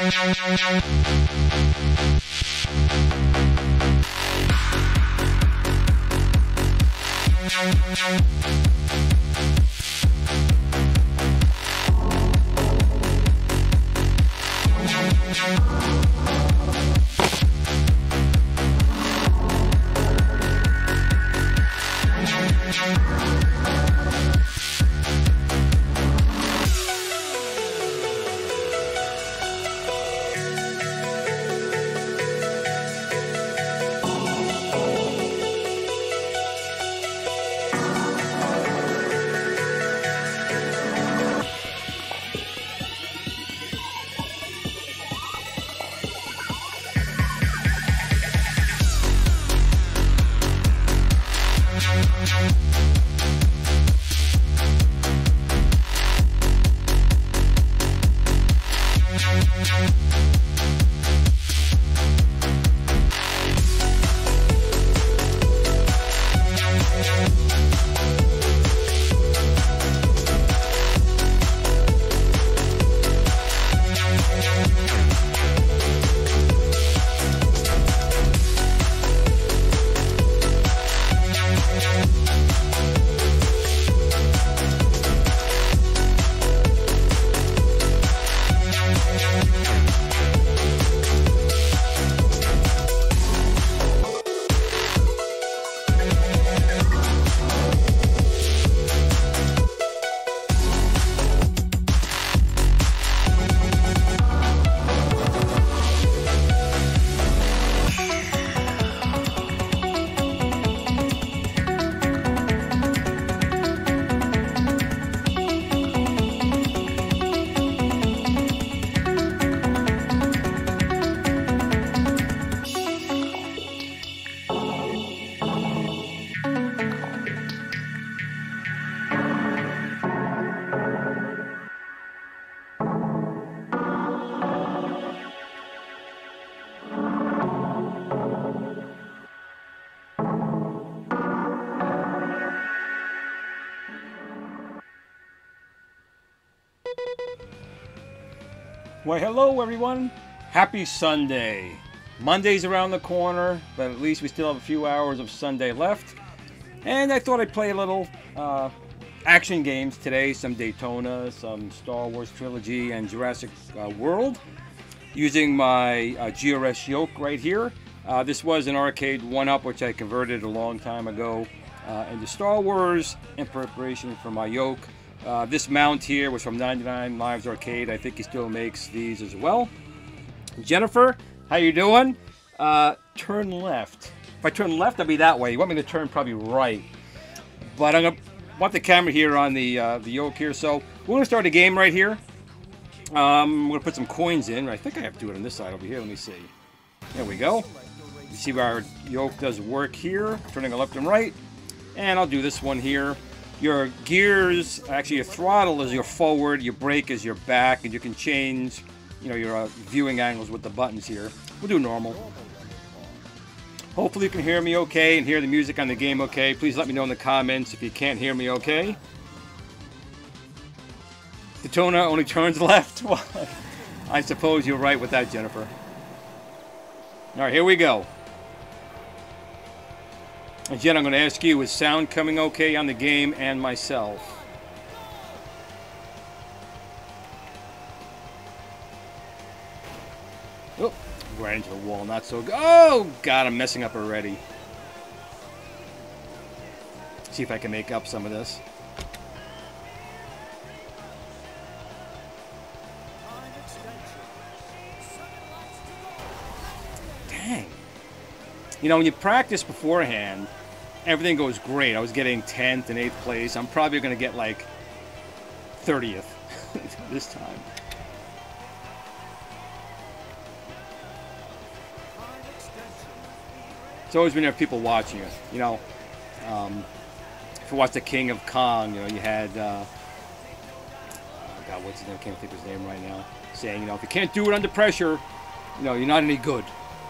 Well, hello everyone. Happy Sunday. Monday's around the corner, but at least we still have a few hours of Sunday left. And I thought I'd play a little action games today. Some Daytona, some Star Wars Trilogy, and Jurassic World. Using my GRS Yoke right here. This was an arcade 1-up, which I converted a long time ago into Star Wars in preparation for my yoke. This mount here was from 99 Lives Arcade. I think he still makes these as well. Jennifer, how you doing? Turn left. If I turn left, I'll be that way. You want me to turn probably right. But I'm gonna want the camera here on the yoke here. So we're gonna start a game right here. I'm gonna put some coins in. I think I have to do it on this side over here. Let me see. There we go. You see our yoke does work here, turning left and right. And I'll do this one here. Your gears, actually your throttle is your forward, your brake is your back, and you can change, you know, your viewing angles with the buttons here. We'll do normal. Hopefully you can hear me okay and hear the music on the game okay. Please let me know in the comments if you can't hear me okay. Daytona only turns left. Well, I suppose you're right with that, Jennifer. All right, here we go. And Jen, I'm going to ask you, is sound coming okay on the game and myself? Oh, right into the wall, not so good. Oh, God, I'm messing up already. See if I can make up some of this. Dang. You know, when you practice beforehand, everything goes great. I was getting 10th and 8th place. I'm probably going to get like 30th this time. It's always when you have people watching you. You know, if you watch The King of Kong, you know, you had, God, what's his name? I can't think of his name right now. Saying, you know, if you can't do it under pressure, you know, you're not any good.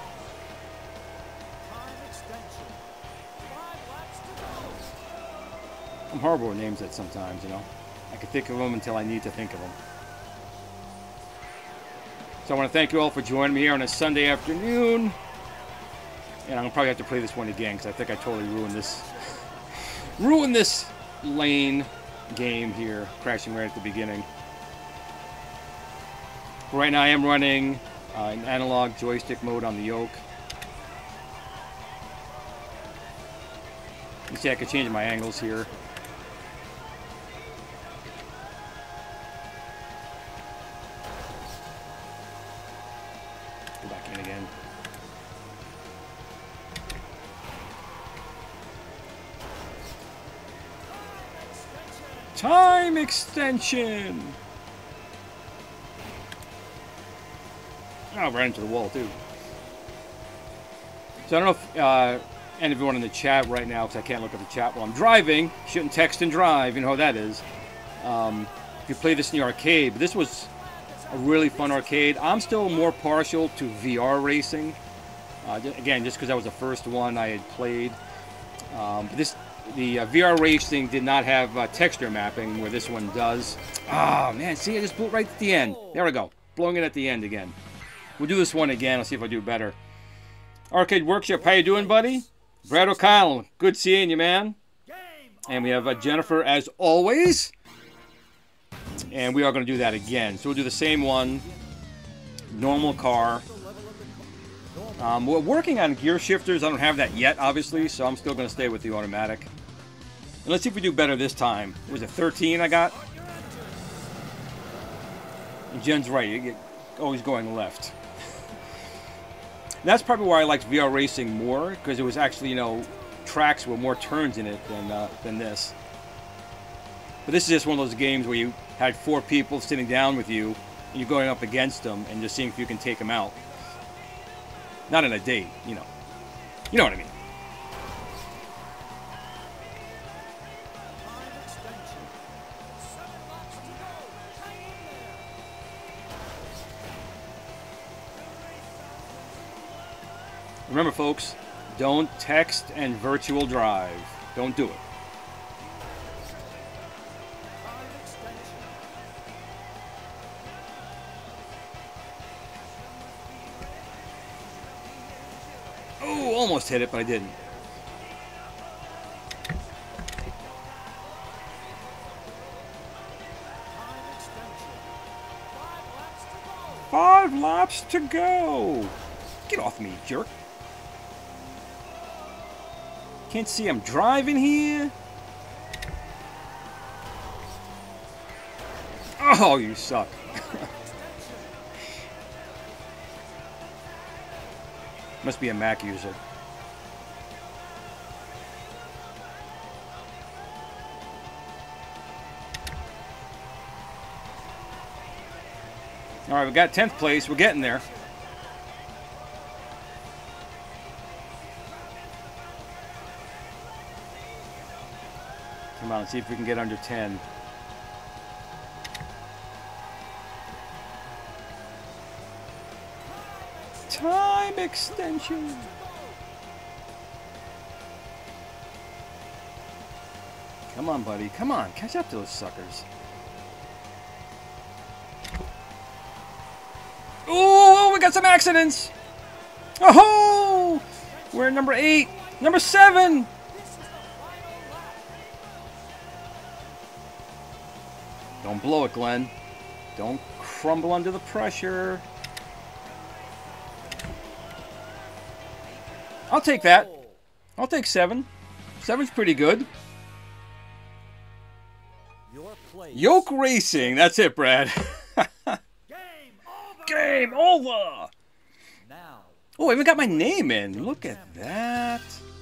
I'm horrible with names that sometimes, you know. I can think of them until I need to think of them. So I want to thank you all for joining me here on a Sunday afternoon. And I'm going to probably have to play this one again because I think I totally ruined this lane game here, crashing right at the beginning. Right now I am running an analog joystick mode on the yoke. You see I can change my angles here. Go back in again. Time extension! Oh, I ran into the wall too. So I don't know if anyone in the chat right now, because I can't look at the chat while I'm driving. Shouldn't text and drive, you know how that is. If you play this in the arcade, but this was a really fun arcade. I'm still more partial to VR racing. Again, just because that was the first one I had played. But the VR racing did not have texture mapping, where this one does. Oh man, see, I just blew it right at the end. There we go, blowing it at the end again. We'll do this one again. I'll see if I do better. Arcade Workshop, how you doing, buddy? Brad O'Connell, good seeing you, man. And we have Jennifer, as always. And we are going to do that again. So we'll do the same one. Normal car. We're working on gear shifters. I don't have that yet, obviously, so I'm still going to stay with the automatic. And let's see if we do better this time. Was it 13 I got? And Jen's right. You get always going left. That's probably why I liked VR racing more, because it was actually, you know, tracks with more turns in it than this. But this is just one of those games where you had 4 people sitting down with you, and you're going up against them and just seeing if you can take them out. Not in a date, you know. You know what I mean. Remember, folks, don't text and virtual drive. Don't do it. Oh, almost hit it, but I didn't. Five laps to go. Get off me, jerk. Can't see I'm driving here. Oh, you suck. Must be a Mac user. All right, we got 10th place. We're getting there. Come on, let's see if we can get under 10. Time extension. Come on, buddy. Come on. Catch up to those suckers. Oh, we got some accidents. Oh, we're at number 8. Number 7. Don't blow it, Glenn. Don't crumble under the pressure. I'll take that. I'll take 7. 7's pretty good. Yoke Racing. That's it, Brad. Game over. Now. Oh, I even got my name in. Look at that.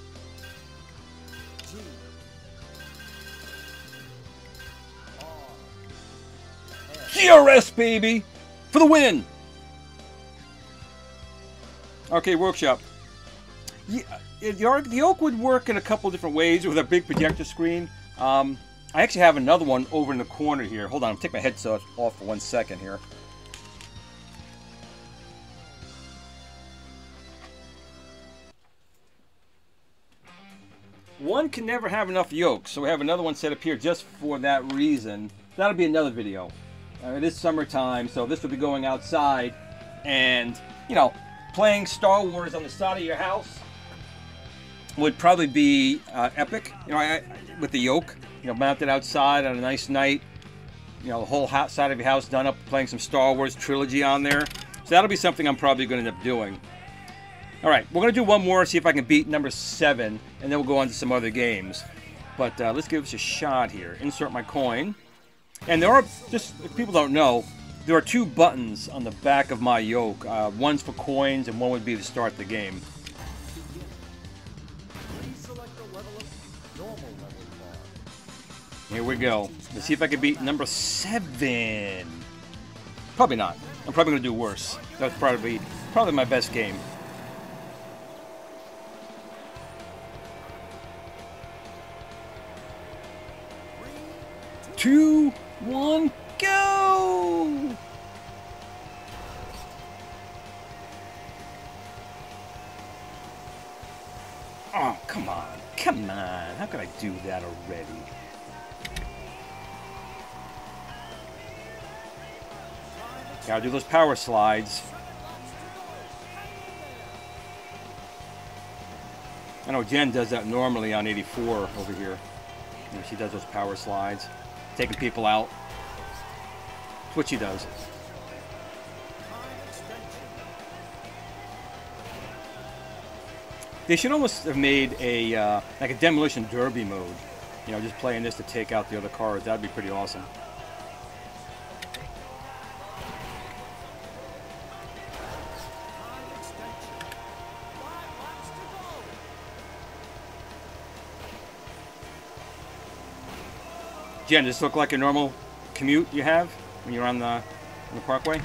GRS, baby, for the win. Arcade Workshop. Yeah, the Yoke would work in a couple different ways with a big projector screen. I actually have another one over in the corner here. Hold on, I'll take my headset off for 1 second here. One can never have enough yokes, so we have another one set up here just for that reason. That'll be another video. It is summertime, so this will be going outside And, you know, playing Star Wars on the side of your house would probably be epic. You know, with the yoke, you know, mounted outside on a nice night. You know, the whole side of your house done up, playing some Star Wars Trilogy on there. So that'll be something I'm probably going to end up doing. All right, we're going to do one more, see if I can beat number 7, and then we'll go on to some other games. But let's give this a shot here. Insert my coin. And there are, just if people don't know, there are 2 buttons on the back of my yoke. One's for coins, and one would be to start the game. Here we go. Let's see if I can beat number 7. Probably not. I'm probably going to do worse. That's probably my best game. 2, 1, go! Oh, come on. Come on. How could I do that already? Gotta do those power slides. I know Jen does that normally on 84 over here. You know, she does those power slides, taking people out. That's what she does. They should almost have made a like a demolition derby mode. You know, just playing this to take out the other cars. That'd be pretty awesome. Jen, does this look like a normal commute you have when you're on the parkway?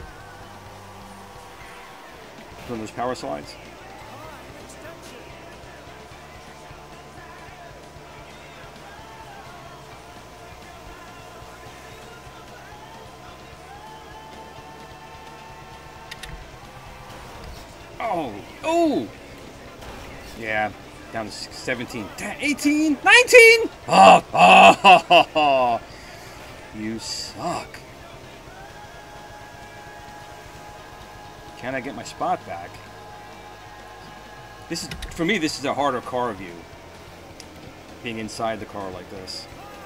Doing those power slides? Oh! Oh! Yeah. Down to 17, 18, 19! Oh, oh, you suck. Can I get my spot back? This is, for me, this is a harder car view. Being inside the car like this.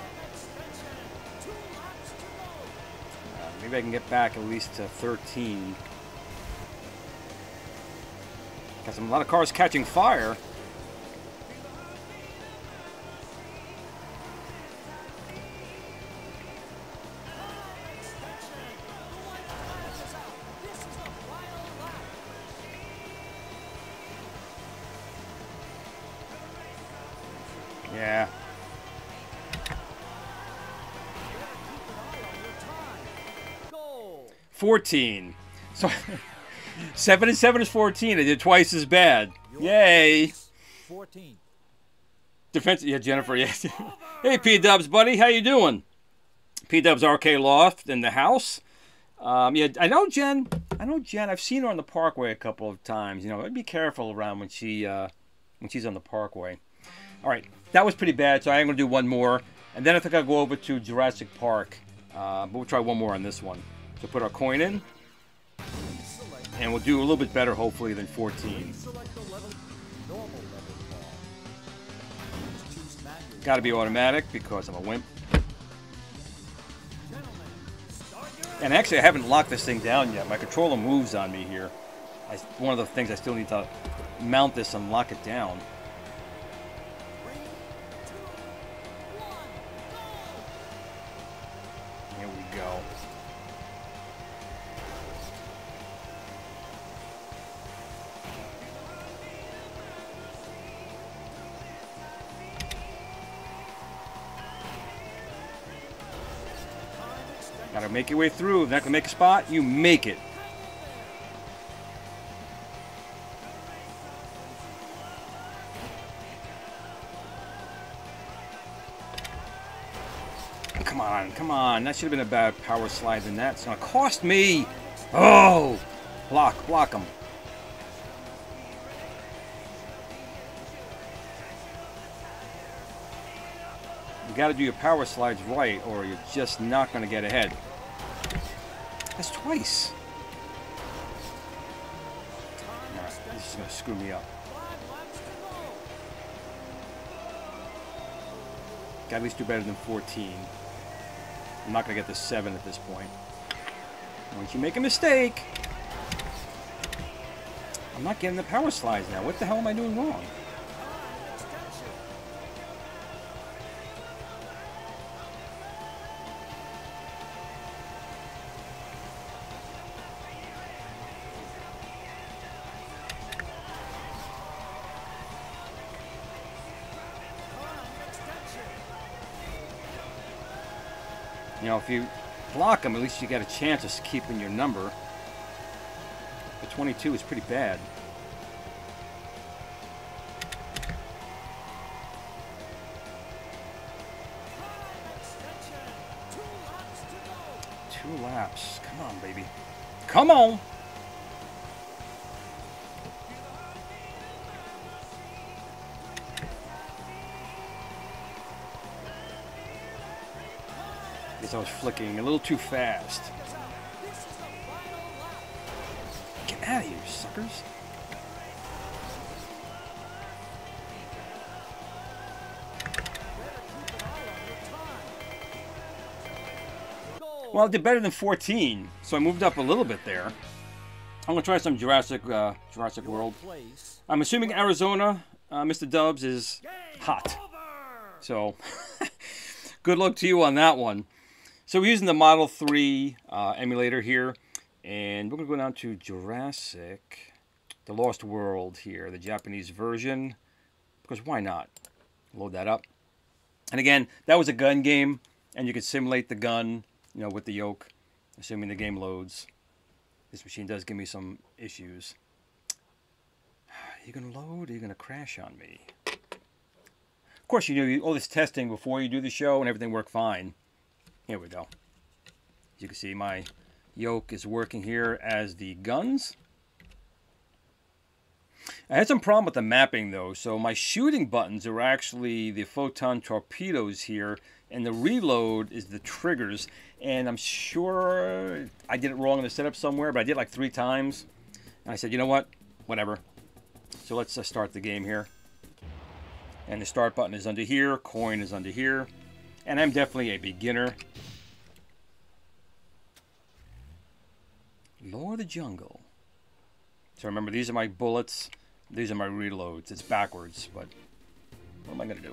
Maybe I can get back at least to 13. Got a lot of cars catching fire. Yeah. Goal. 14. So 7 and 7 is 14. I did twice as bad. Yay. 14. Defense. Yeah, Jennifer. Yes. Hey, P-Dubs, buddy. How you doing? P-Dubs RK Loft in the house. Yeah, I know Jen. I've seen her on the Parkway a couple of times. You know, be careful around when she's on the Parkway. All right, that was pretty bad, so I am going to do one more. And then I think I'll go over to Jurassic Park. But we'll try one more on this one. So put our coin in. And we'll do a little bit better, hopefully, than 14. Got to be automatic because I'm a wimp. And actually, I haven't locked this thing down yet. My controller moves on me here. One of the things I still need to mount this and lock it down. Here we go. Gotta make your way through. If you're not gonna make a spot, you make it. Come on, come on. That should have been a bad power slide than that. It's gonna cost me. Oh! Block them. You gotta do your power slides right, or you're just not gonna get ahead. That's twice. is going to screw me up. Got to at least do better than 14. I'm not going to get to 7 at this point. Once you make a mistake... I'm not getting the power slides now. What the hell am I doing wrong? You know, if you block them, at least you get a chance of keeping your number. But 22 is pretty bad. Two laps. Come on, baby. Come on! Guess I was flicking a little too fast. Get out of here, suckers. Well, I did better than 14, so I moved up a little bit there. I'm going to try some Jurassic World. I'm assuming Arizona, Mr. Dubs, is hot. So, good luck to you on that one. So we're using the Model 3 emulator here. And we're going to go down to Jurassic, The Lost World here, the Japanese version. Because why not? Load that up. And again, that was a gun game. And you could simulate the gun, you know, with the yoke, assuming the game loads. This machine does give me some issues. Are you going to load or are you going to crash on me? Of course, you do all this testing before you do the show and everything worked fine. Here we go. As you can see, my yoke is working here as the guns. I had some problem with the mapping though, so my shooting buttons are actually the photon torpedoes here, and the reload is the triggers. And I'm sure I did it wrong in the setup somewhere, but I did it like 3 times. And I said, you know what? Whatever. So let's start the game here. And the start button is under here, coin is under here, and I'm definitely a beginner. Lord of the Jungle. So remember, these are my bullets. These are my reloads. It's backwards, but what am I going to do?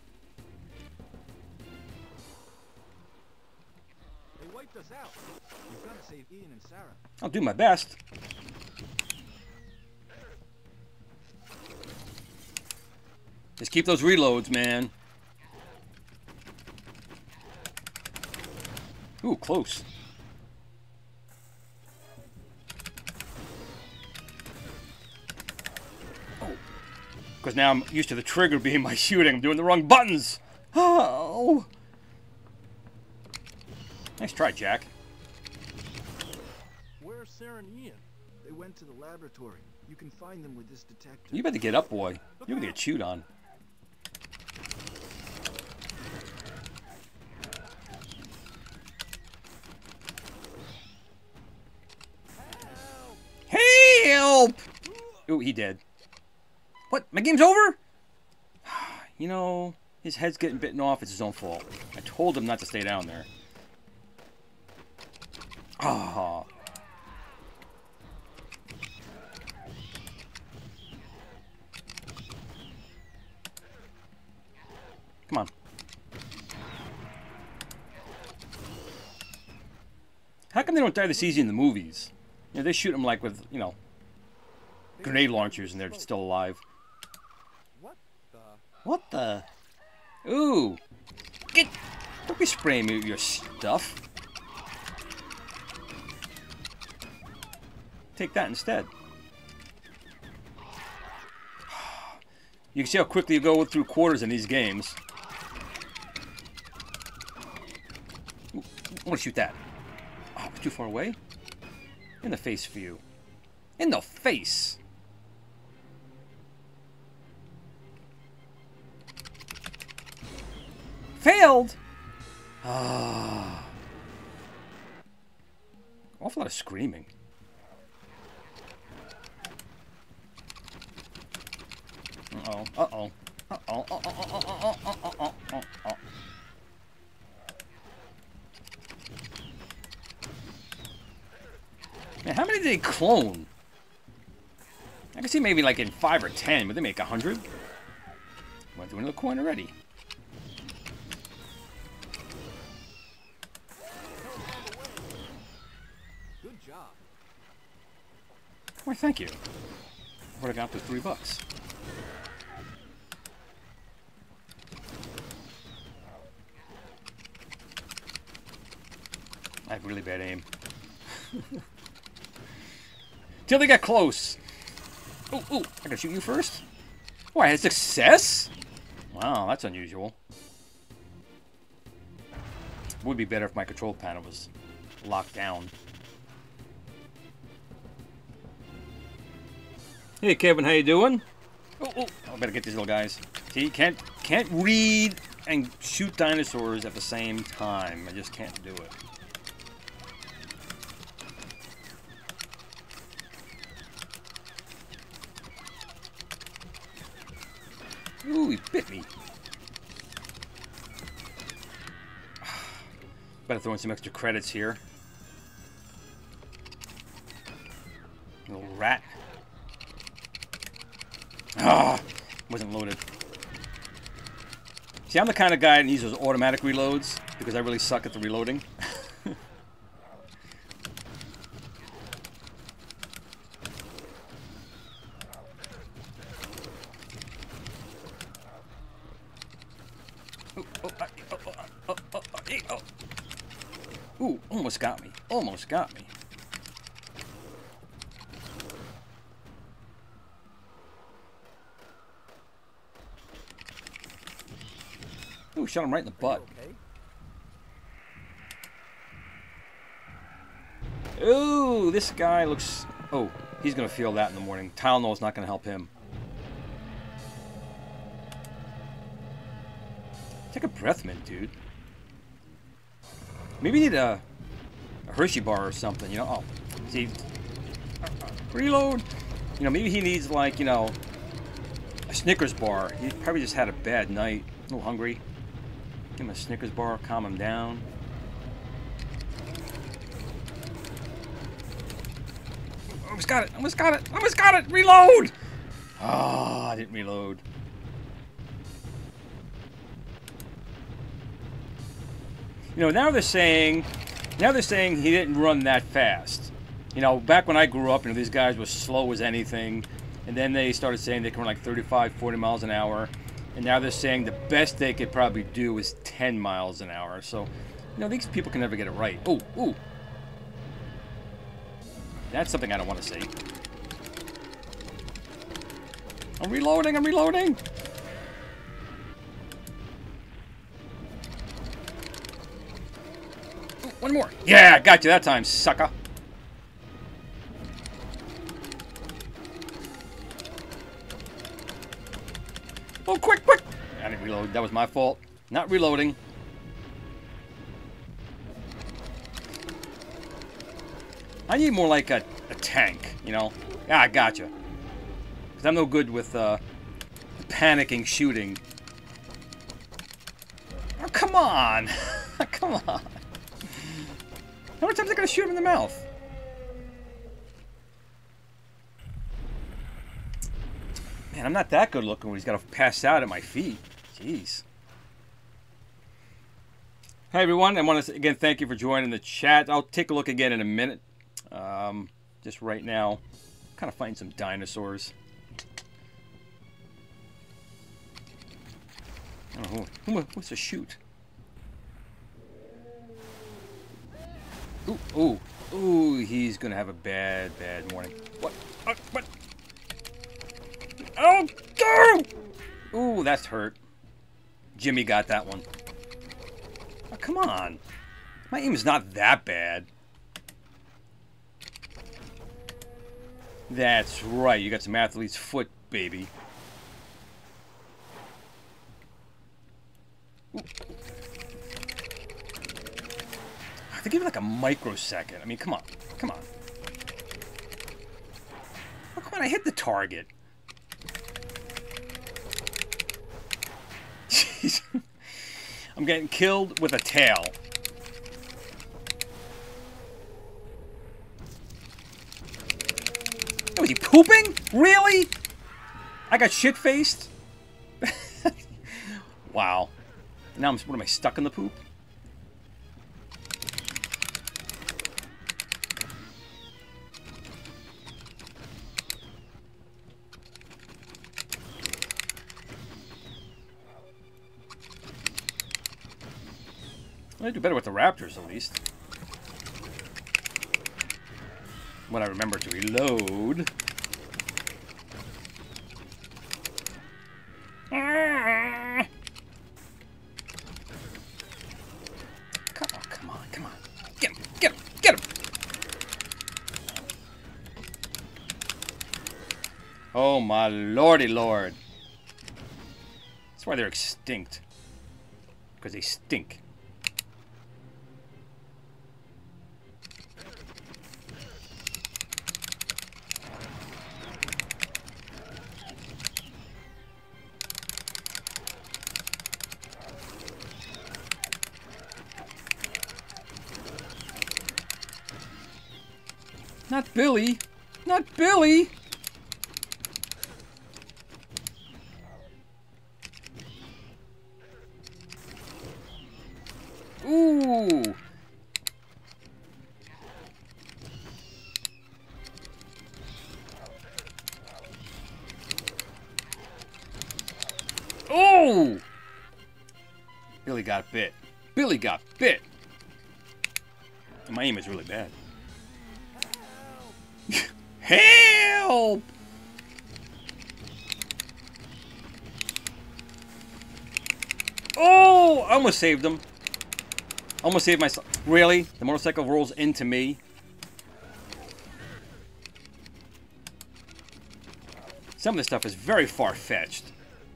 They wiped us out. We've got to save Ian and Sarah. I'll do my best. Just keep those reloads, man. Ooh, close. Because now I'm used to the trigger being my shooting. I'm doing the wrong buttons. Oh. Nice try, Jack. Where's Sarah and Ian? They went to the laboratory. You can find them with this detector. You better get up, boy. You're gonna get chewed on. Help! Ooh, he did. What? My game's over? You know, his head's getting bitten off. It's his own fault. I told him not to stay down there. Oh. Come on. How come they don't die this easy in the movies? You know, they shoot them like with, you know, grenade launchers and they're still alive. What the? Ooh. Get. Don't be spraying me with your stuff. Take that instead. You can see how quickly you go through quarters in these games. Ooh, I want to shoot that. Oh, too far away? In the face for you. In the face! Failed! Ah. Awful lot of screaming. Uh-oh. Uh-oh. Uh-oh. Uh-oh. Man, how many did they clone? I can see maybe like in 5 or 10, but they make 100. Went through another coin already. Good job. Why, thank you. What I got for $3. I have really bad aim. Till they get close. Ooh, ooh, I gotta shoot you first? Oh, I had success? Wow, that's unusual. Would be better if my control panel was locked down. Hey, Kevin, how you doing? Oh, oh, I better get these little guys. See, can't read and shoot dinosaurs at the same time. I just can't do it. Ooh, he bit me. Better throw in some extra credits here. Little rat. Ah, wasn't loaded. See, I'm the kind of guy that needs those automatic reloads because I really suck at the reloading. Ooh, almost got me. Almost got me. Ooh, shot him right in the butt. Ooh, this guy looks... Oh, he's going to feel that in the morning. Tylenol's not going to help him. Take a breath mint, dude. Maybe you need a Hershey bar or something, you know? Oh, see? Reload! You know, maybe he needs, like, you know, a Snickers bar. He probably just had a bad night. A little hungry. Give him a Snickers bar, calm him down. Almost got it! Almost got it! Almost got it! Reload! Oh, I didn't reload. You know, now they're saying he didn't run that fast. You know, back when I grew up, you know, these guys were slow as anything. And then they started saying they can run like 35, 40 miles an hour. And now they're saying the best they could probably do is 10 miles an hour. So, you know, these people can never get it right. Ooh, ooh. That's something I don't want to see. I'm reloading, I'm reloading! One more. Yeah, got you that time, sucker. Oh, quick, quick. I didn't reload. That was my fault. Not reloading. I need more like a tank, you know? Yeah, I got you. Because I'm no good with panicking shooting. Oh, come on. Come on. How many times am I going to shoot him in the mouth? Man, I'm not that good looking when he's got to pass out at my feet. Jeez. Hey, everyone. I want to, again, thank you for joining the chat. I'll take a look again in a minute. Just right now, kind of find some dinosaurs. I don't know who wants to shoot. Ooh, ooh, ooh, he's gonna have a bad morning. What? What? Oh, go! Ooh, that's hurt. Jimmy got that one. Oh, come on. My aim is not that bad. That's right, you got some athlete's foot, baby. Ooh. They give it like a microsecond. I mean, come on. Come on. Oh, come on, I hit the target. I'm getting killed with a tail. Was he pooping? Really? I got shit-faced? Wow. Now what am I, stuck in the poop? Well, I do better with the Raptors, at least. When I remember to reload. Come on. Get him! Oh my lordy lord. That's why they're extinct. Because they stink. Not Billy! Not Billy! Ooh! Oh! Billy got bit. Billy got bit! And my aim is really bad. Help! Oh! I almost saved him. Almost saved myself. Really? The motorcycle rolls into me? Some of this stuff is very far-fetched.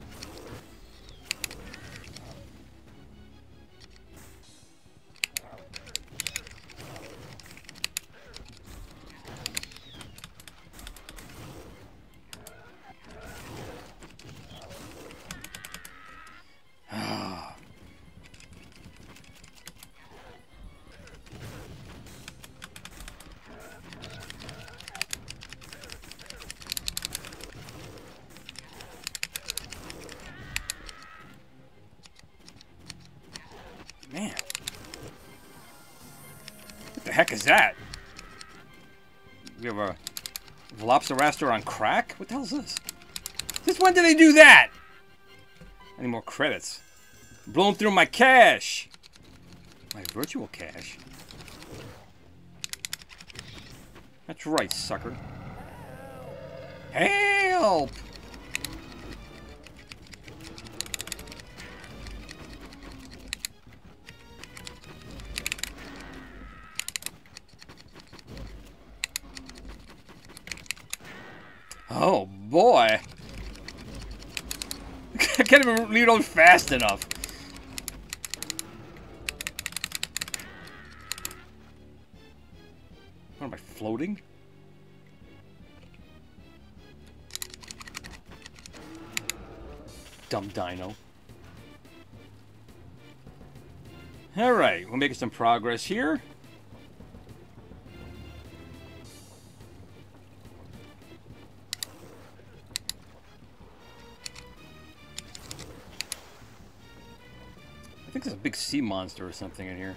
Man. What the heck is that? We have a Velociraptor on crack? What the hell is this? Since when did they do that? I need more credits. Blowing through my cash. My virtual cash. That's right, sucker. Help! Oh boy! I can't even reload fast enough. What am I, floating? Dumb dino. Alright, we're making some progress here. I think there's a big sea monster or something in here.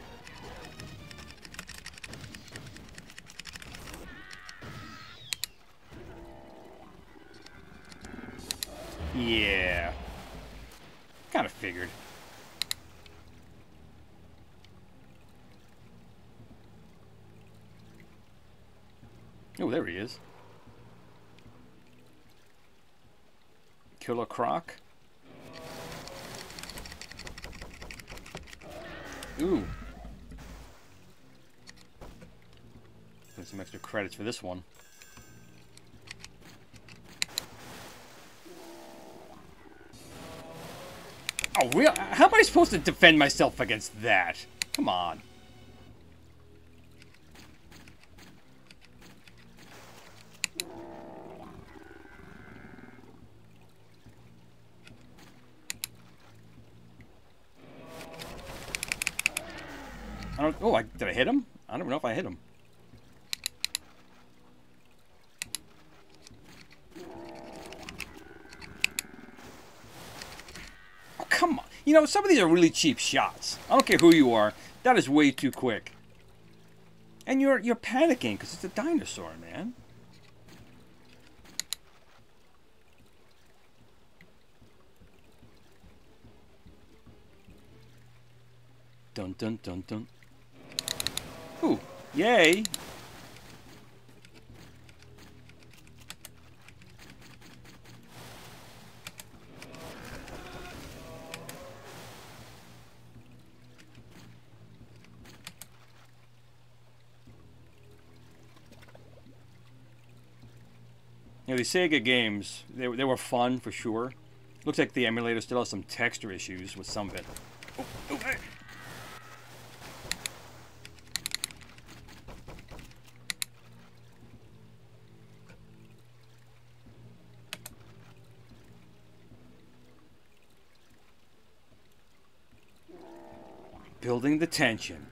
Yeah. Kind of figured. Oh, there he is. Killer Croc. Ooh. Get some extra credits for this one. Oh, real? How am I supposed to defend myself against that? Come on. Oh, did I hit him? I don't know if I hit him. Oh, come on. You know, some of these are really cheap shots. I don't care who you are. That is way too quick. And you're panicking because it's a dinosaur, man. Dun dun dun dun. Ooh, yay. You know, the Sega games, they were fun for sure. Looks like the emulator still has some texture issues with some of it. Oh, oh, hey. Building the tension.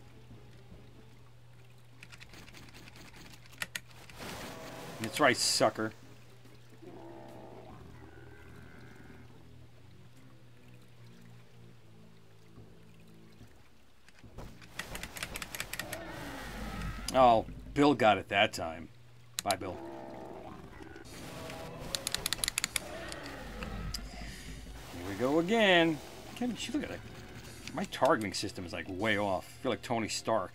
That's right, sucker. Oh, Bill got it that time. Bye, Bill. Here we go again. Can't you look at it? My targeting system is like way off. I feel like Tony Stark.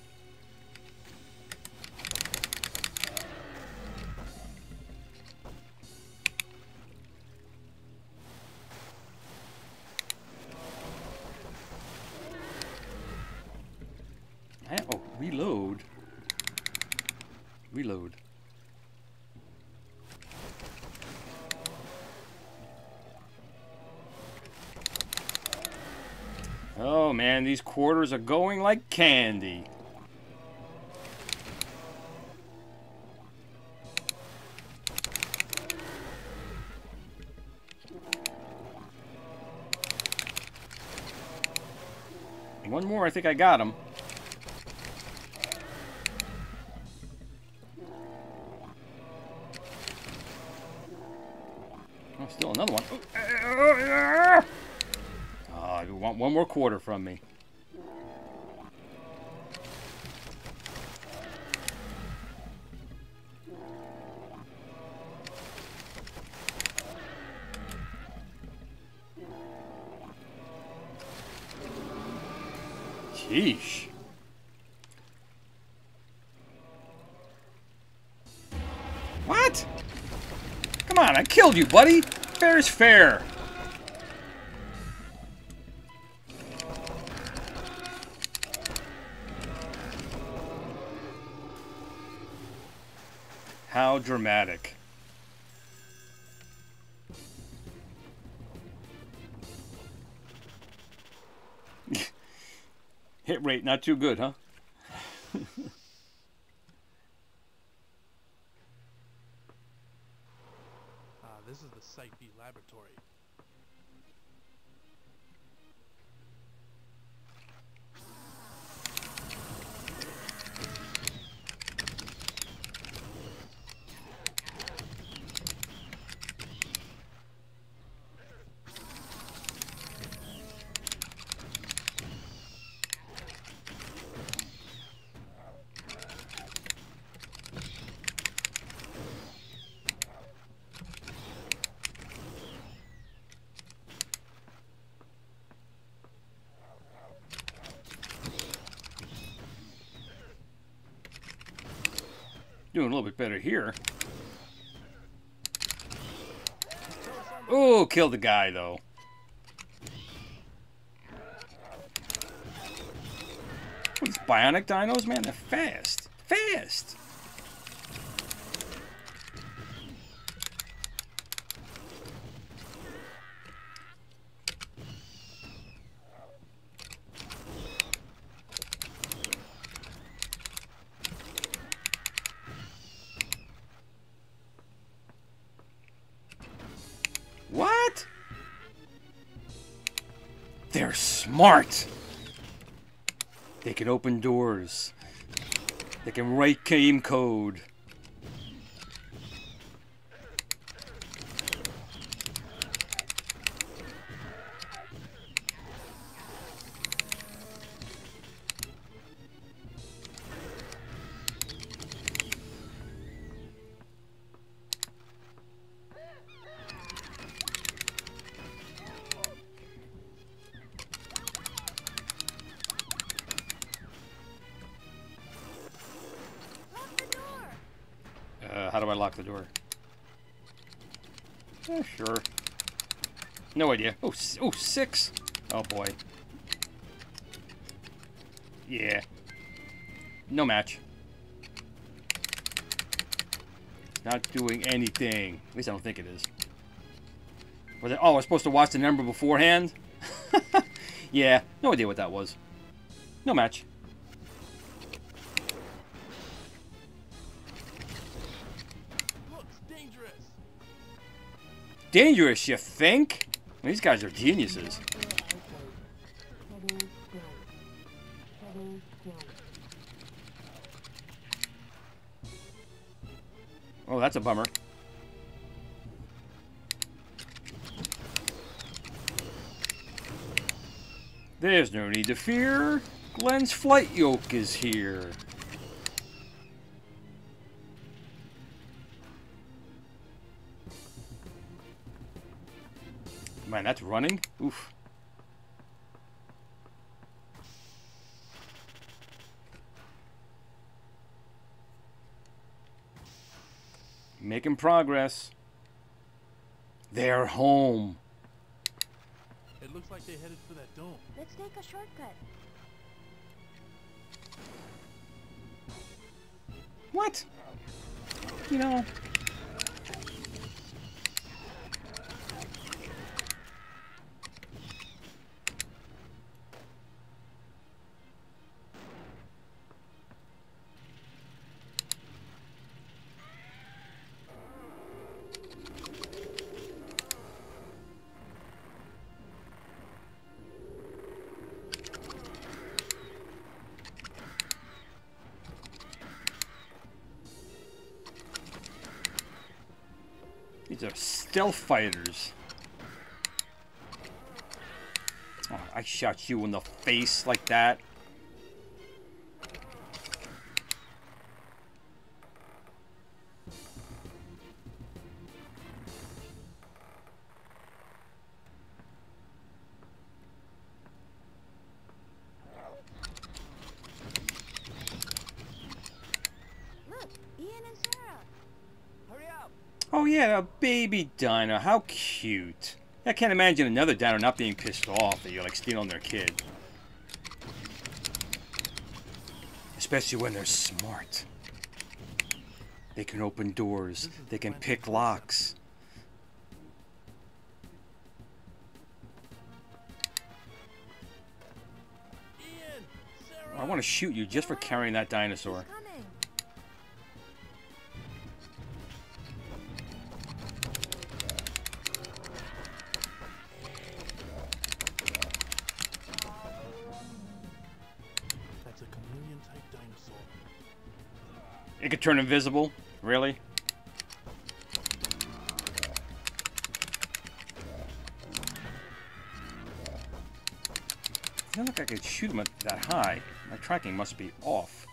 Oh, reload. Reload. Oh man, these quarters are going like candy. One more, I think I got him. Oh, still another one. Oh, you want one more quarter from me. Sheesh. What? Come on, I killed you, buddy. Fair is fair. How dramatic. Hit rate not too good, huh? This is the Site B laboratory. Doing a little bit better here. Oh, killed the guy, though. These bionic dinos, man, they're fast. Fast! What? They're smart. They can open doors. They can write game code. How do I lock the door? Sure. No idea. Oh, 6. Oh, boy. Yeah. No match. Not doing anything. At least I don't think it is. Was it? Oh, I was supposed to watch the number beforehand? Yeah. No idea what that was. No match. Dangerous, you think? These guys are geniuses. Oh, that's a bummer. There's no need to fear. Glenn's flight yoke is here. Man, that's running? Oof. Making progress. They're home. It looks like they headed for that dome. Let's take a shortcut. What? You know... These are stealth fighters. Oh, I shot you in the face like that. Look, Ian and Sarah. Hurry up. Oh yeah, a baby dino. How cute. I can't imagine another dino not being pissed off that you're like stealing their kid. Especially when they're smart. They can open doors. They can pick locks. Ian, Sarah. I want to shoot you just for carrying that dinosaur. Coming. That's a chameleon-type dinosaur. It could turn invisible? Really? I feel like I could shoot him at that high. My tracking must be off.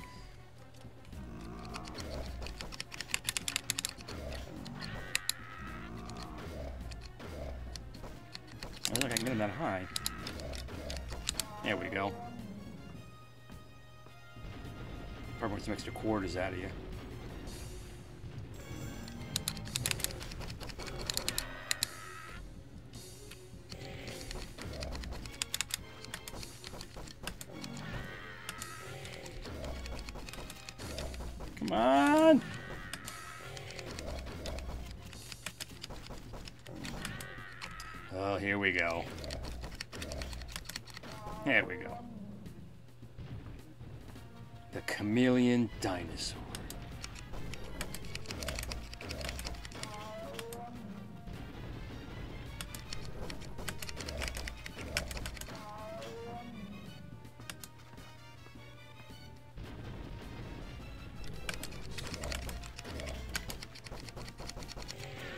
I don't think I can get him that high. There we go. Probably want some extra quarters out of you. Come on! Oh, here we go. There we go. The chameleon dinosaur.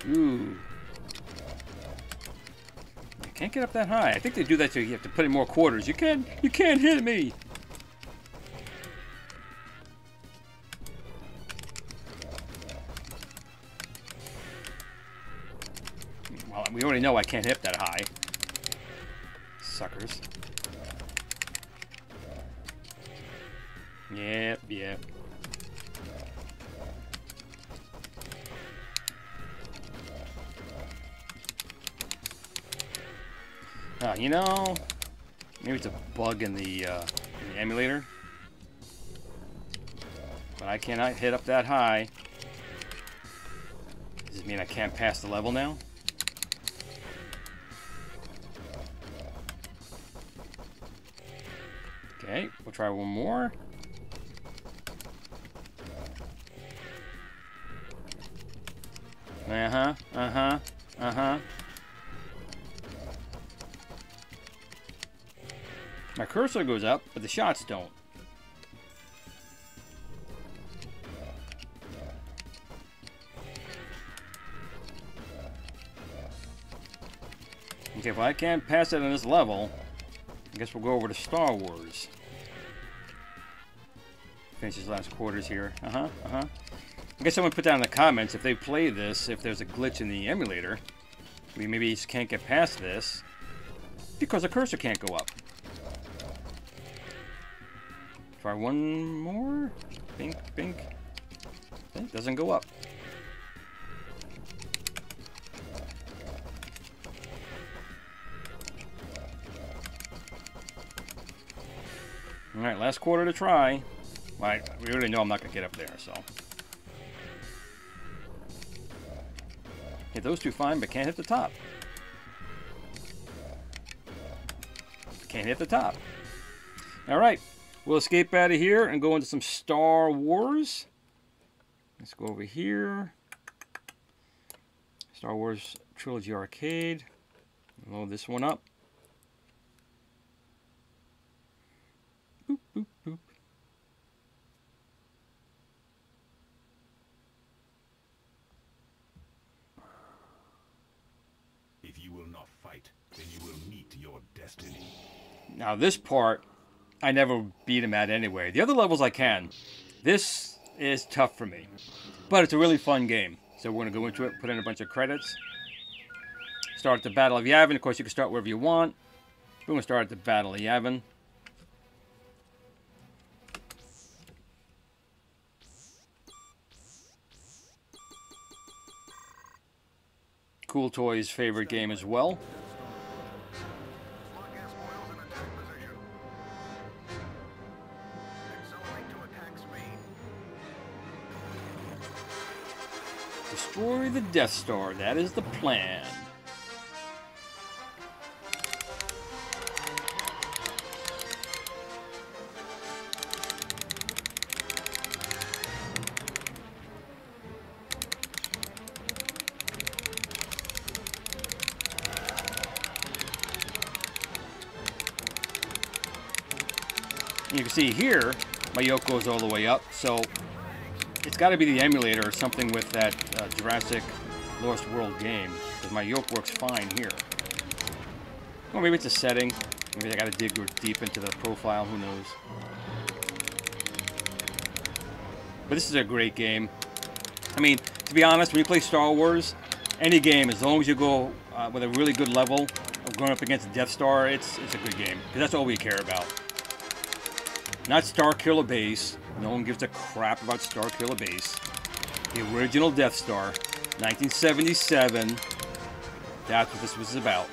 Ooh. I can't get up that high. I think they do that so you have to put in more quarters. You can't hit me. Well, we already know I can't hit that high. Suckers. Yep, yep. You know, maybe it's a bug in the emulator. But I cannot hit up that high. Does it mean I can't pass the level now? Okay, we'll try one more. Uh-huh, uh-huh, uh-huh. My cursor goes up, but the shots don't. Okay, if I can't pass it on this level, I guess we'll go over to Star Wars. Finish his last quarters here. Uh-huh, uh-huh. I guess someone put down in the comments if they play this, if there's a glitch in the emulator. We maybe just can't get past this because the cursor can't go up. Try one more. Bink, bink. It doesn't go up. Alright, last quarter to try. Well, we already know I'm not going to get up there, so. Hit those two fine, but can't hit the top. Can't hit the top. Alright. We'll escape out of here and go into some Star Wars. Let's go over here. Star Wars Trilogy Arcade. Load this one up. Boop, boop, boop. If you will not fight, then you will meet your destiny. Now this part, I never beat him at anyway. The other levels I can. This is tough for me. But it's a really fun game. So we're going to go into it, put in a bunch of credits. Start at the Battle of Yavin. Of course, you can start wherever you want. We're going to start at the Battle of Yavin. Cool Toy's favorite game as well. Destroy the Death Star. That is the plan. You can see here, my yoke goes all the way up, so it's got to be the emulator or something with that Jurassic Lost World game, because my yoke works fine here. Or maybe it's a setting. Maybe I got to dig deep into the profile, who knows. But this is a great game. I mean, to be honest, when you play Star Wars, any game, as long as you go with a really good level of going up against the Death Star, it's a good game, because that's all we care about. Not Star Killer Base. No one gives a crap about Star Killer Base. The original Death Star, 1977. That's what this was about.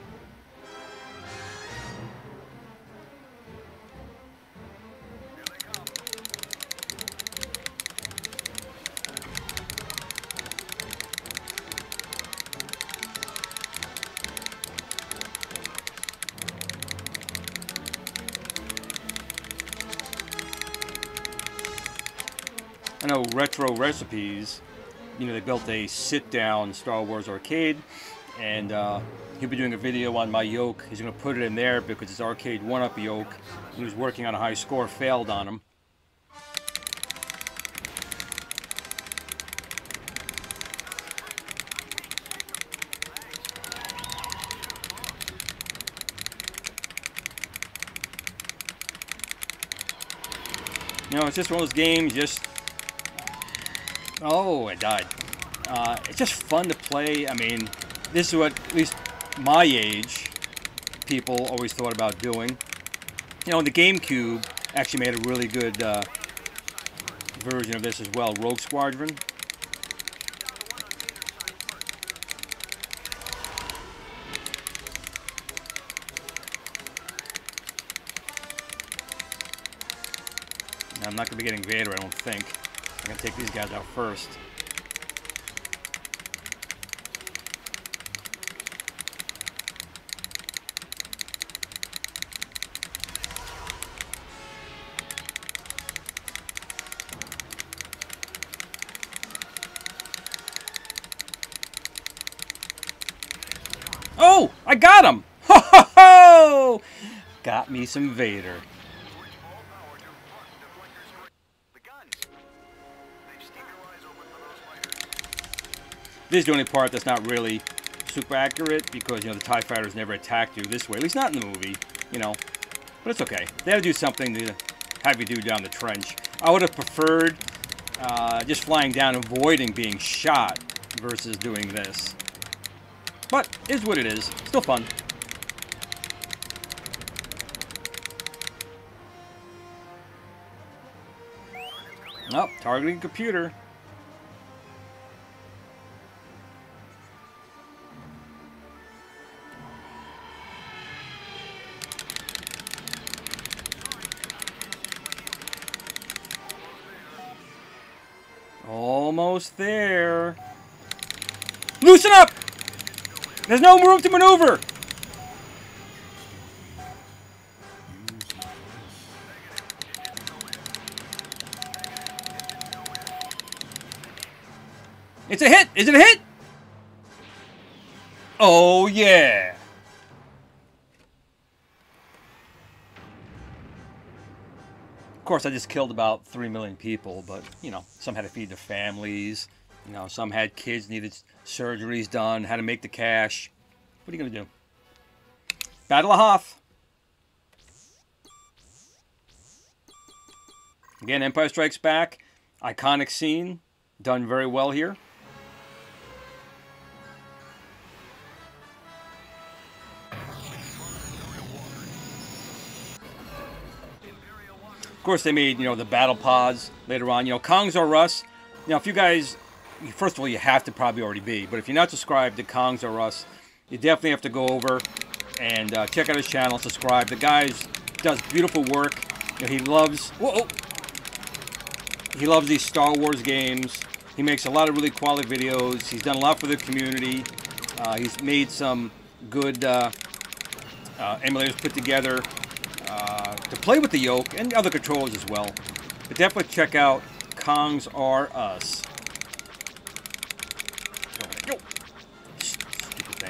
I know Retro Recipes, you know, they built a sit-down Star Wars arcade, and he'll be doing a video on my yoke. He's going to put it in there because it's arcade one-up yoke. He was working on a high score, failed on him. You know, it's just one of those games, just... Oh, I died. It's just fun to play. I mean, this is what, at least my age, people always thought about doing. You know, the GameCube actually made a really good version of this as well, Rogue Squadron. I'm not going to be getting Vader, I don't think. I'm going to take these guys out first. Oh! I got him! Ho ho ho! Got me some Vader. This is the only part that's not really super accurate because, you know, the TIE fighters never attacked you this way. At least not in the movie, you know. But it's okay. They had to do something to have you do down the trench. I would have preferred just flying down and avoiding being shot versus doing this. But it is what it is. Still fun. Oh, targeting computer. Almost there. Loosen up! There's no room to maneuver! It's a hit! Is it a hit? Oh, yeah! Of course, I just killed about 3 million people, but, you know, some had to feed their families. You know, some had kids, needed surgeries done, had to make the cash. What are you going to do? Battle of Hoth. Again, Empire Strikes Back. Iconic scene. Done very well here. Of course, they made, you know, the battle pods later on. You know, Kongs R Us. Now, if you guys, first of all, you have to probably already be. But if you're not subscribed to Kongs R Us, you definitely have to go over and check out his channel, subscribe. The guy does beautiful work. You know, he loves, he loves these Star Wars games. He makes a lot of really quality videos. He's done a lot for the community. He's made some good emulators put together to play with the Yoke and other controllers as well. But definitely check out Kongs R Us. Yo. Stupid thing.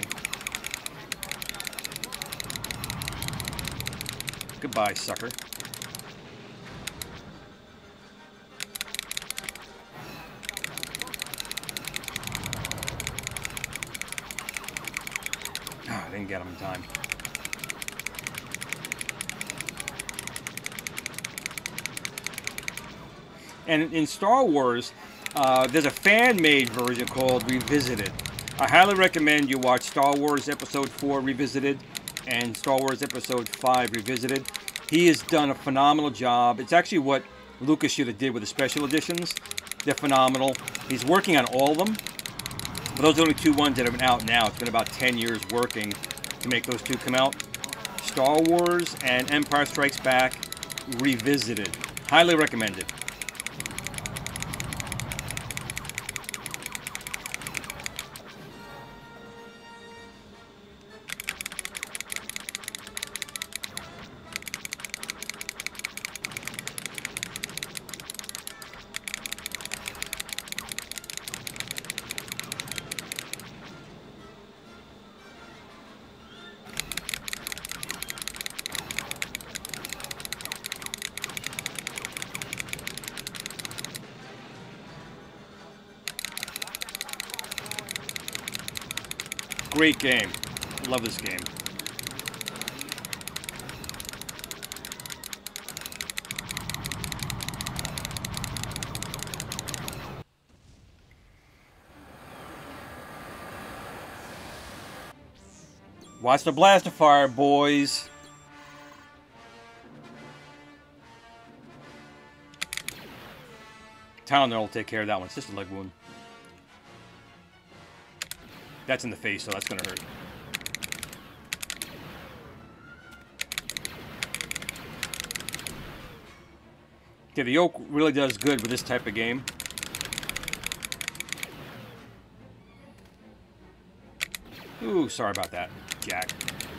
Goodbye, sucker. I didn't get him in time. And in Star Wars, there's a fan-made version called Revisited. I highly recommend you watch Star Wars Episode 4 Revisited and Star Wars Episode 5 Revisited. He has done a phenomenal job. It's actually what Lucas should have did with the special editions. They're phenomenal. He's working on all of them. But those are the only two ones that have been out now. It's been about 10 years working to make those two come out. Star Wars and Empire Strikes Back Revisited. Highly recommended. Great game. Love this game. Watch the blaster fire, boys. Tylenol will take care of that one. It's just a leg wound. That's in the face, so that's gonna hurt. Okay, the yoke really does good with this type of game. Ooh, sorry about that, Jack.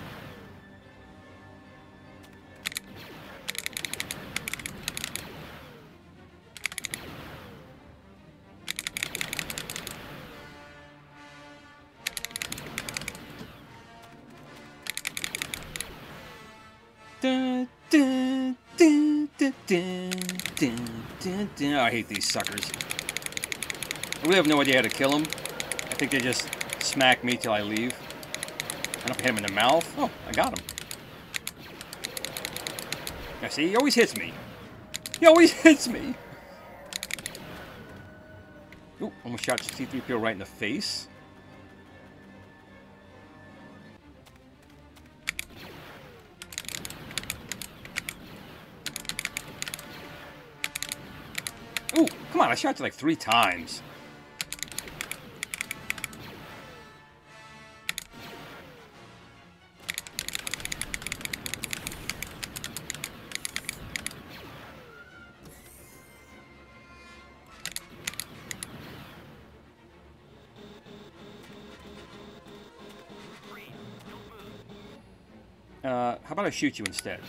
Dun, dun, dun, dun, dun, dun, dun, dun. Oh, I hate these suckers. I really have no idea how to kill them. I think they just smack me till I leave. I don't hit him in the mouth. Oh, I got him. Yeah, see, he always hits me. He always hits me. Ooh, almost shot C-3PO right in the face. Ooh, come on, I shot you like 3 times. How about I shoot you instead?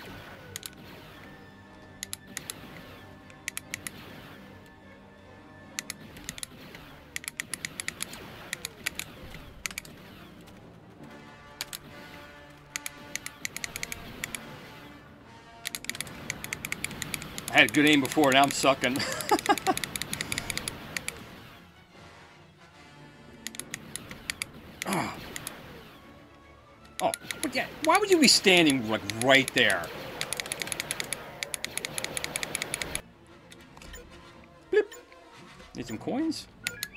I had good aim before, now I'm sucking. Oh, but yeah, why would you be standing like right there? Blip. Need some coins?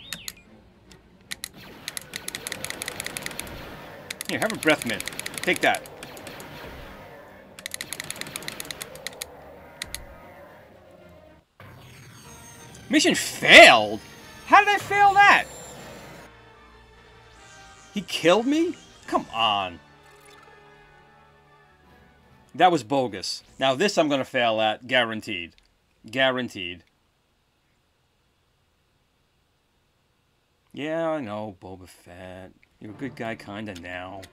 Here, have a breath mint. Take that. Mission failed? How did I fail that? He killed me? Come on. That was bogus. Now this I'm going to fail at, guaranteed. Guaranteed. Yeah, I know, Boba Fett. You're a good guy kinda now.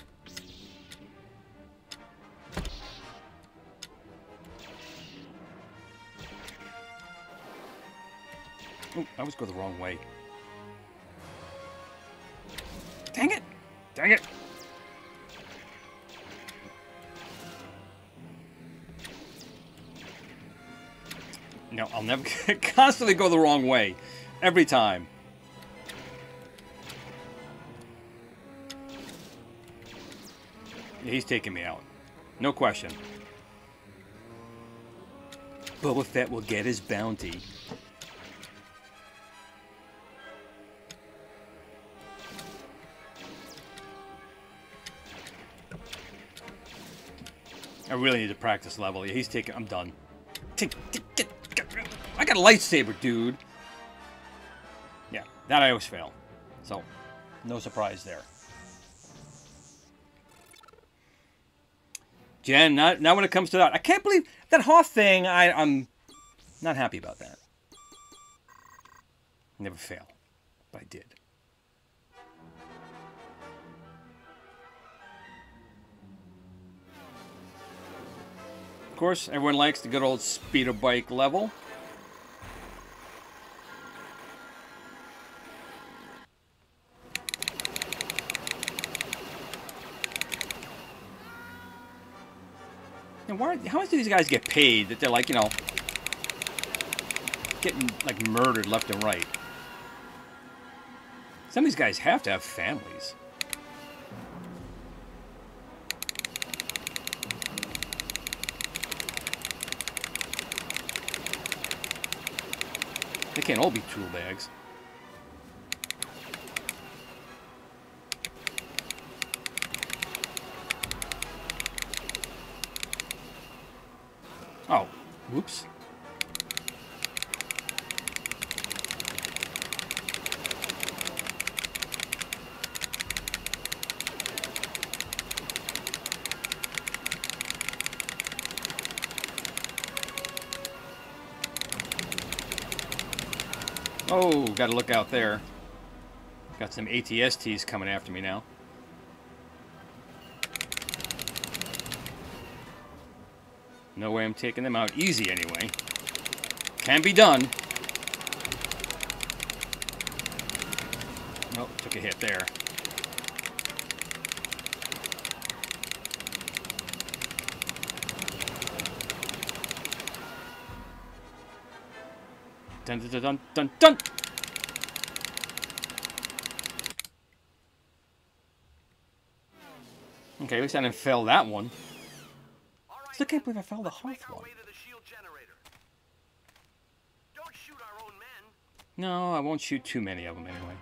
Oh, I always go the wrong way. Dang it! Dang it! No, I'll never constantly go the wrong way. Every time. Yeah, he's taking me out. No question. Boba Fett will get his bounty. I really need to practice level. Yeah, he's taking... I'm done. I got a lightsaber, dude. Yeah, that I always fail. So, no surprise there. Jen, now when it comes to that, I can't believe that Hoth thing, I'm not happy about that. Never fail, but I did. Of course, everyone likes the good old speeder bike level. And why? How much do these guys get paid that they're like, you know, getting like murdered left and right? Some of these guys have to have families. They can't all be tool bags. Oops. Oh, gotta look out there. Got some ATSTs coming after me now. No way I'm taking them out easy anyway. Can be done. Oh, took a hit there. Dun dun dun dun dun! Okay, at least I didn't fail that one. Still can't believe I failed the hearth one. No, I won't shoot too many of them anyway.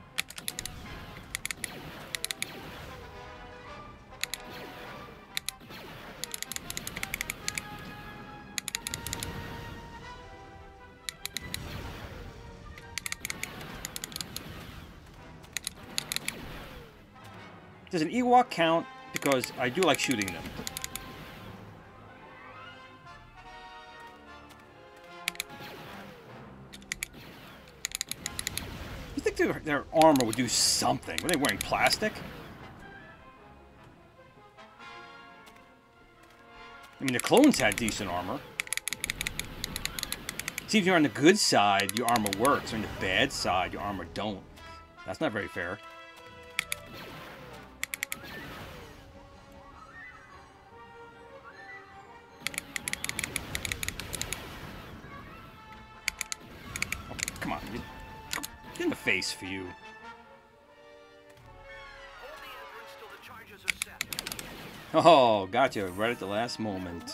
Does an Ewok count? Because I do like shooting them. You think their armor would do something? Were they wearing plastic? I mean, the clones had decent armor. See, if you're on the good side, your armor works. Or on the bad side, your armor don't. That's not very fair. Come on, get in the face for you. Oh, gotcha, right at the last moment.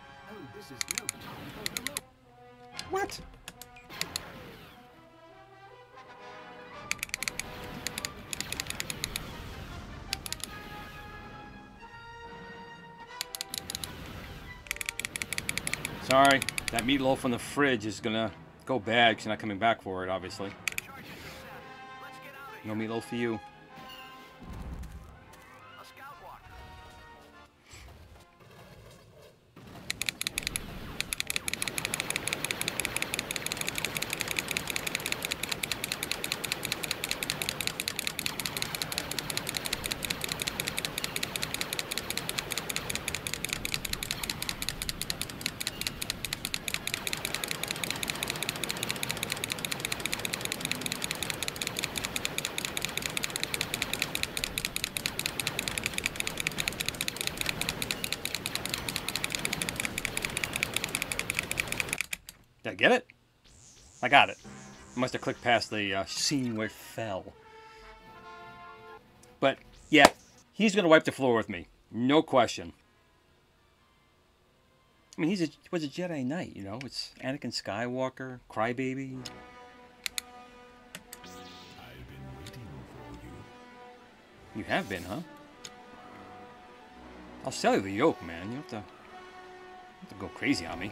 What? Sorry, that meatloaf on the fridge is gonna go bad because you're not coming back for it, obviously. No meatloaf for you. Did I get it? I got it. I must have clicked past the scene where it fell. But, yeah, he's going to wipe the floor with me. No question. I mean, was a Jedi Knight, you know? It's Anakin Skywalker, Crybaby. I've been waiting for you. You have been, huh? I'll sell you the yoke, man. You don't have to go crazy on me.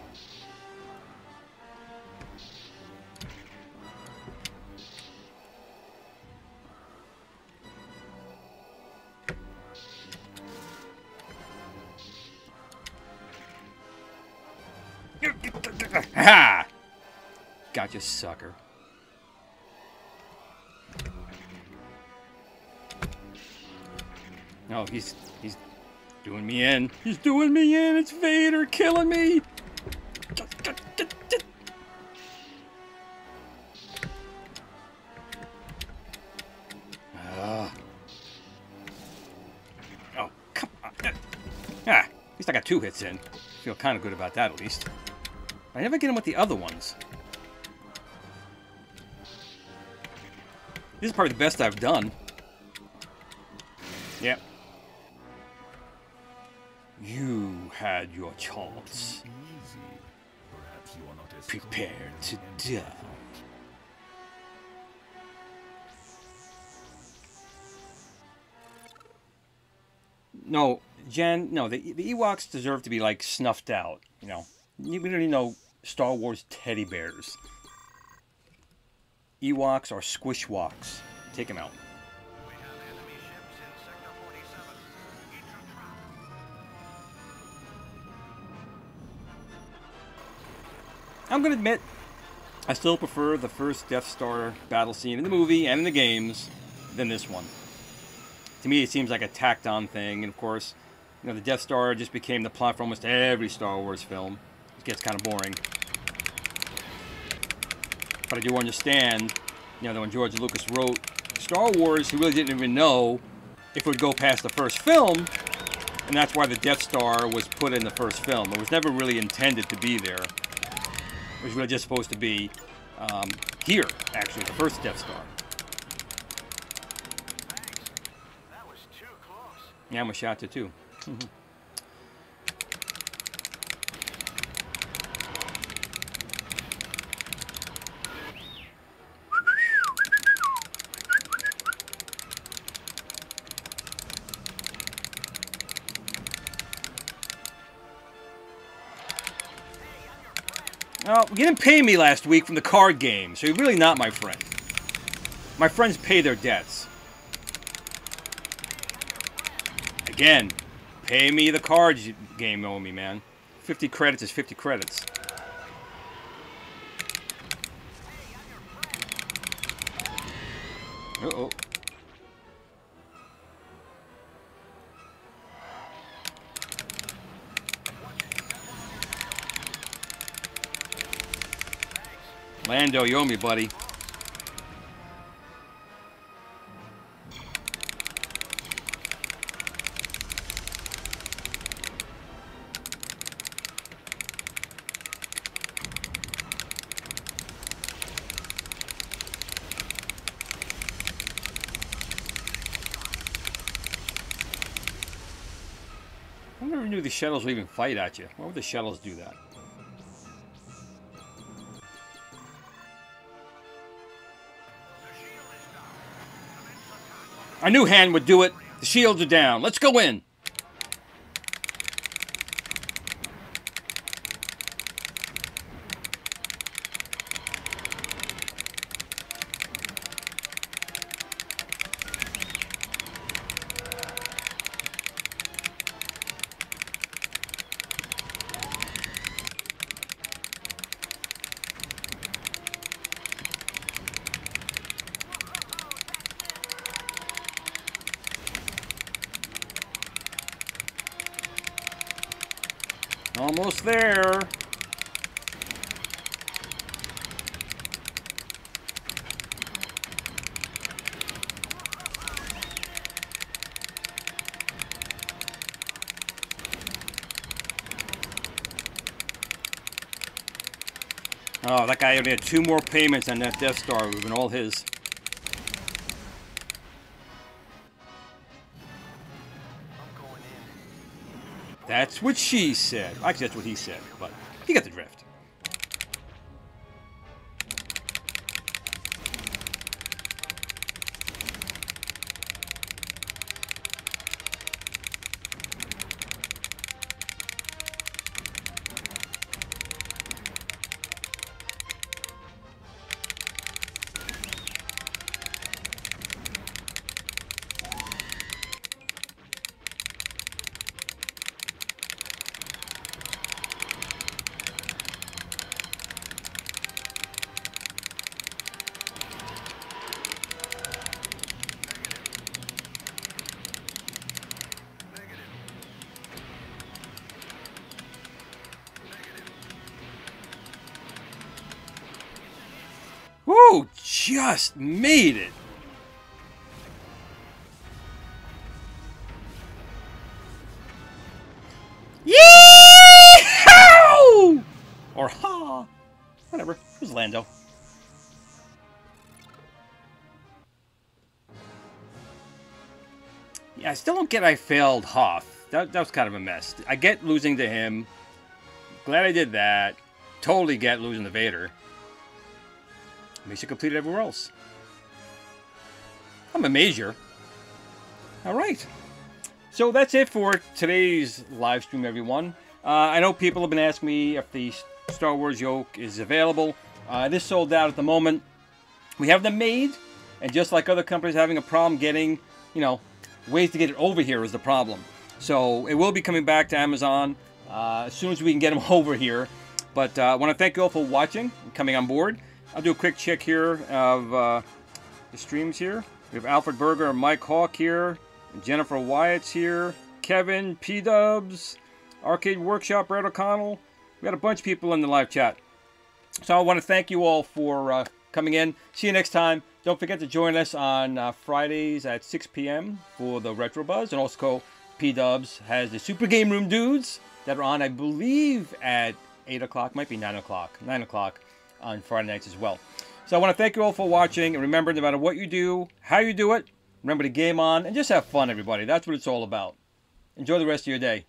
Ha! Gotcha, sucker. No, he's doing me in. He's doing me in. It's Vader killing me. Oh, come on. At least I got 2 hits in. Feel kind of good about that, at least. I never get him with the other ones. This is probably the best I've done. Yep. You had your chance. Perhaps you are not as Prepare to die. No, Jen, no, the Ewoks deserve to be, like, snuffed out, you know. We don't even know Star Wars teddy bears. Ewoks are squishwalks. Take them out. We have enemy ships in Sector 47. I'm going to admit, I still prefer the first Death Star battle scene in the movie and in the games than this one. To me, it seems like a tacked-on thing, and of course, you know, the Death Star just became the plot for almost every Star Wars film. It gets kind of boring. But I do understand, you know, that when George Lucas wrote Star Wars, he really didn't even know if it would go past the first film, and that's why the Death Star was put in the first film. It was never really intended to be there. It was really just supposed to be here, actually, the first Death Star. That was too close. Yeah, I'm a shot to too. Well, you didn't pay me last week from the card game, so you're really not my friend. My friends pay their debts. Again, pay me the cards game owe me, man. 50 credits is 50 credits. Uh-oh. Lando, you owe me, buddy. I never knew the shuttles would even fight at you. Why would the shuttles do that? I knew Han would do it. The shields are down. Let's go in. Almost there. Oh, that guy only had 2 more payments on that Death Star. It would have been all his. That's what she said. Actually, that's what he said, but you got the drift. Woo! Just made it. Yee-haw! Or ha! Whatever. It was Lando. Yeah, I still don't get I failed Hoth. That was kind of a mess. I get losing to him. Glad I did that. Totally get losing to Vader. Makes you complete it everywhere else. I'm a major. Alright. So that's it for today's live stream, everyone. I know people have been asking me if the Star Wars Yoke is available. It is sold out at the moment. We have them made, and just like other companies having a problem getting, ways to get it over here is the problem. So it will be coming back to Amazon as soon as we can get them over here. But I want to thank you all for watching and coming on board. I'll do a quick check here of the streams here. We have Alfred Berger and Mike Hawk here. Jennifer Wyatt's here. Kevin, P-Dubs, Arcade Workshop, Brad O'Connell. We got a bunch of people in the live chat. So I want to thank you all for coming in. See you next time. Don't forget to join us on Fridays at 6 p.m. for the Retro Buzz. And also P-Dubs has the Super Game Room dudes that are on, I believe, at 8 o'clock. Might be 9 o'clock. 9 o'clock on Friday nights as well. So I want to thank you all for watching. And remember, no matter what you do, how you do it, remember to game on and just have fun, everybody. That's what it's all about. Enjoy the rest of your day.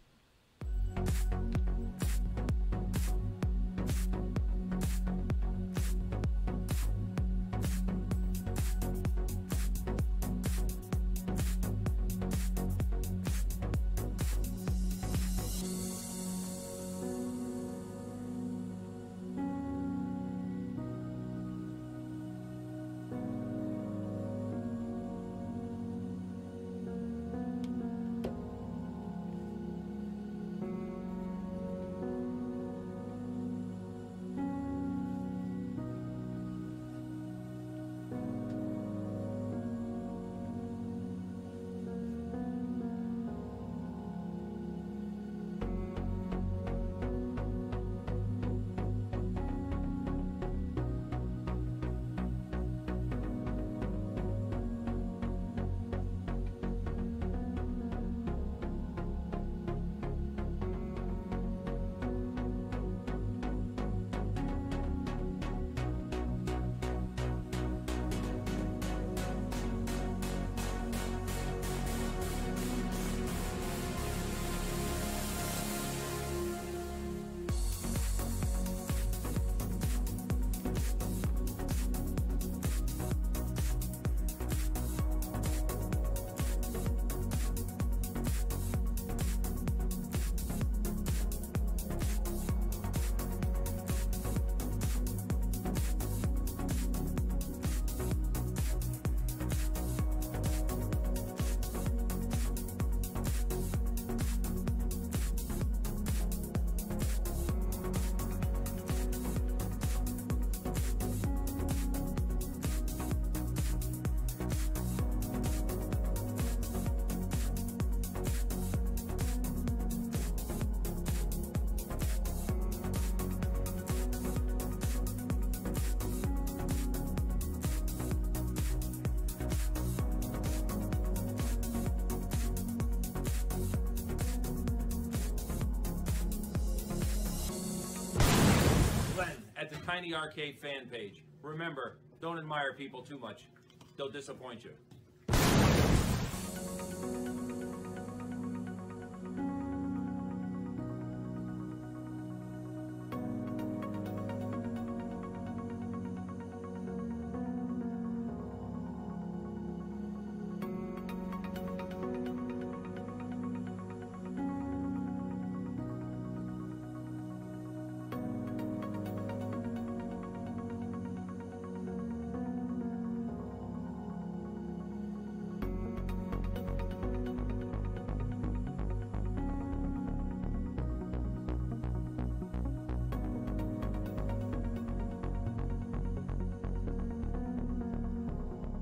At the Tiny Arcade fan page. Remember, don't admire people too much. They'll disappoint you.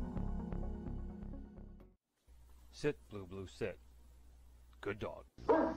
Sit, Blue Blue, sit. Good dog.